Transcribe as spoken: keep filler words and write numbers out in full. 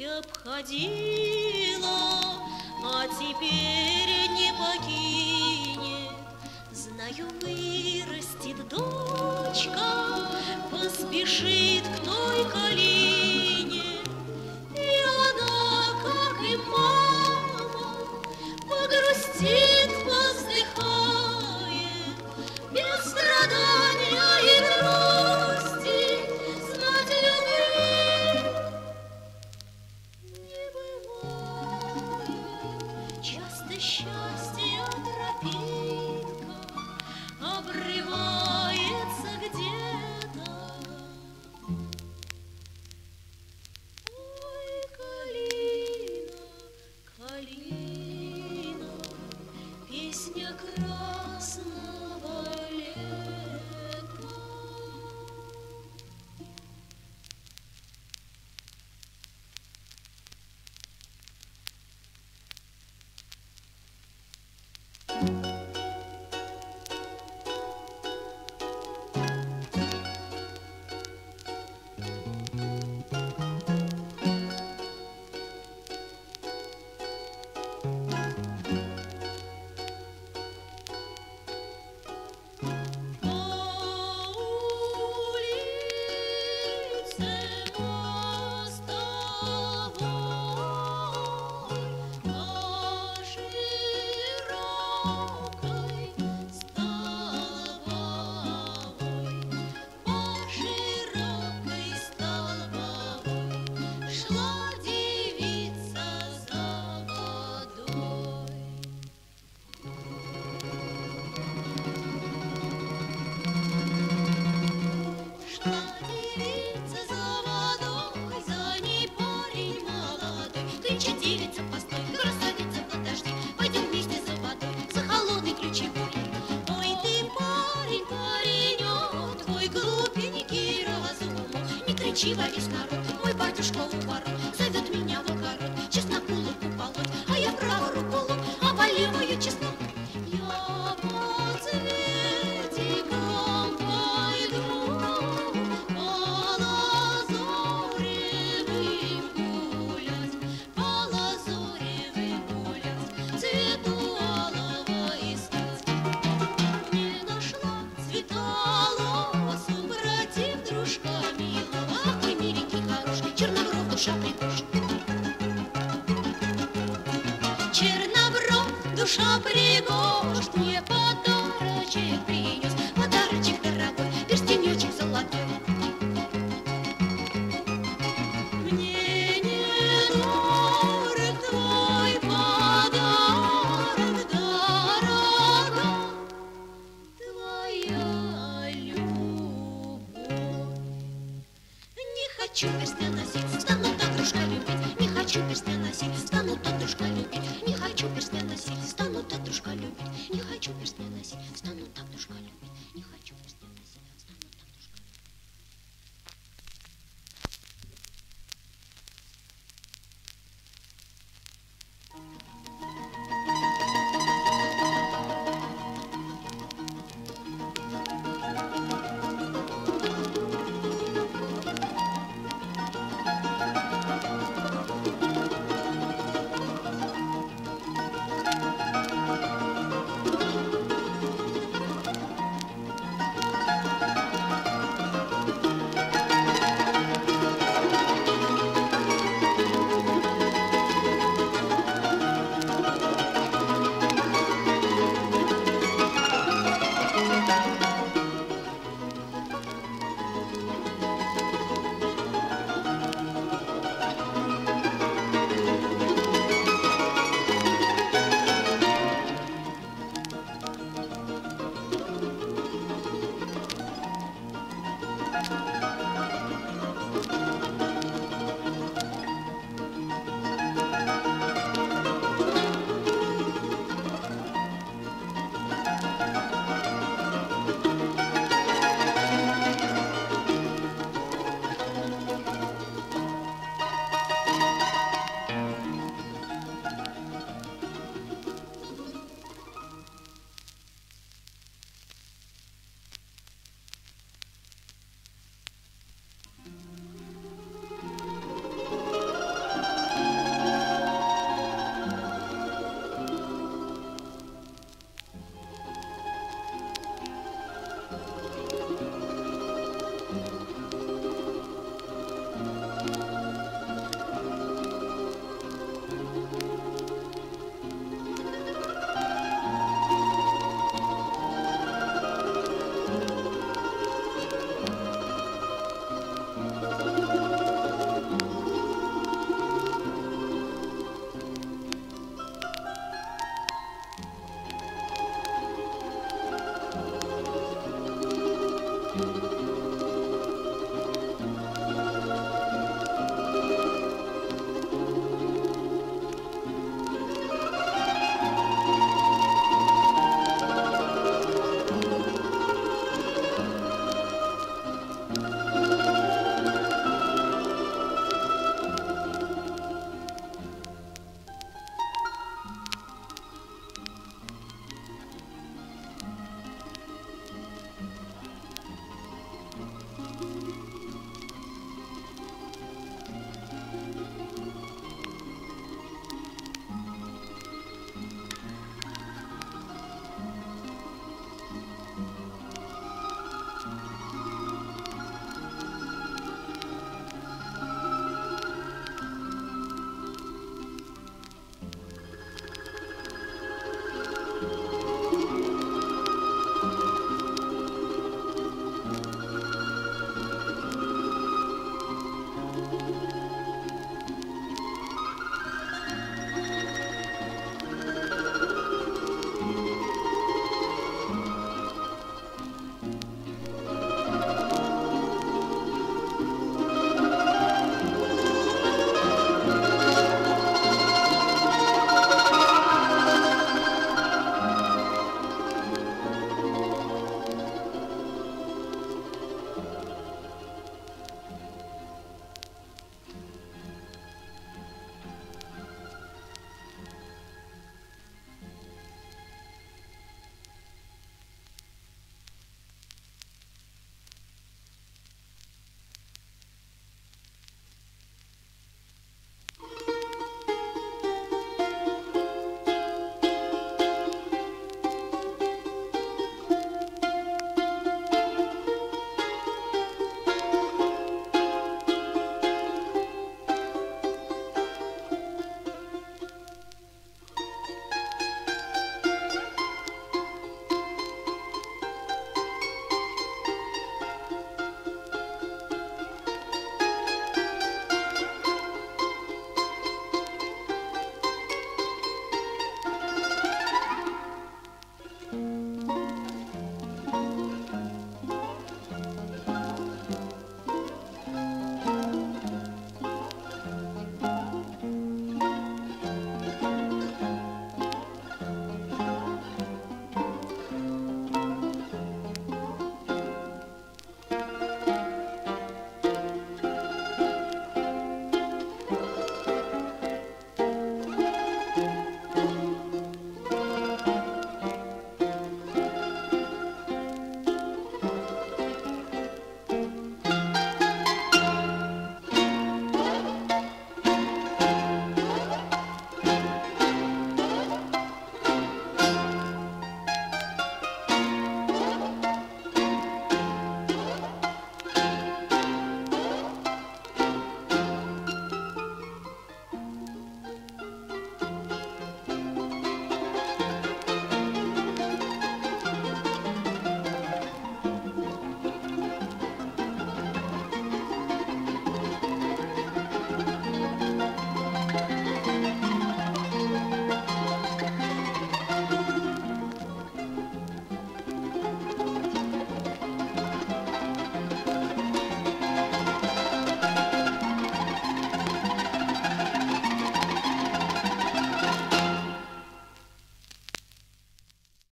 обходила, а теперь не покинет. Знаю, вырастет дочка, поспешит к той калине, и она, как и мама, погрустит, повздыхает, без страдания и грусти, знать любви не бывает. Часто счастье тропинка обрывается где-то. Ой, калина, калина, песня красного лета. Во весь народ, мой батюшка у ворот зовет меня в огород, чесноку луку полоть, а я правую руку лук, а по левую чеснок. Я по цветикам пойду, по лазоревым гулять, по лазоревым гулять, цвету алого искать. Не нашла цвета алого, супротив дружка милого, чернобров, душа пригожь. Чернобров, душа пригожь, мне подарочек принес, подарочек дорогой, перстенечек золотой. Мне не дорог твой подарок, дорога твоя любовь. Не хочу перстня носить, стану так дружка любить. Не хочу перстня носить, стану так дружка любить. Не хочу перстня носить, стану так дружка любить. Не хочу перстня носить, стану так дружка любить. Не хочу перстня носить, стану так дружка любить. Thank you.